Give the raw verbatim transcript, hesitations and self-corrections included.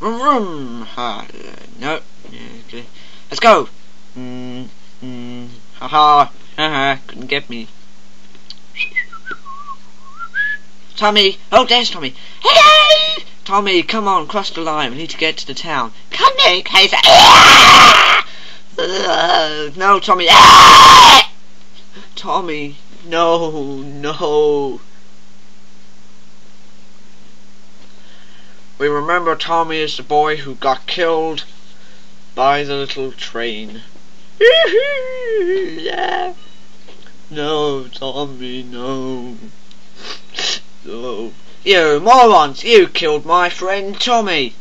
Vroom vroom. Ha. No. Okay. Let's go. Mm, mm, haha. Haha. Couldn't get me. Tommy. Oh, there's Tommy. Hello. Tommy, come on, cross the line. We need to get to the town. Come here, Kaiser. Uh, no, Tommy. Tommy. No, no. We remember Tommy as the boy who got killed by the little train. No, Tommy, no. No. You morons, you killed my friend Tommy.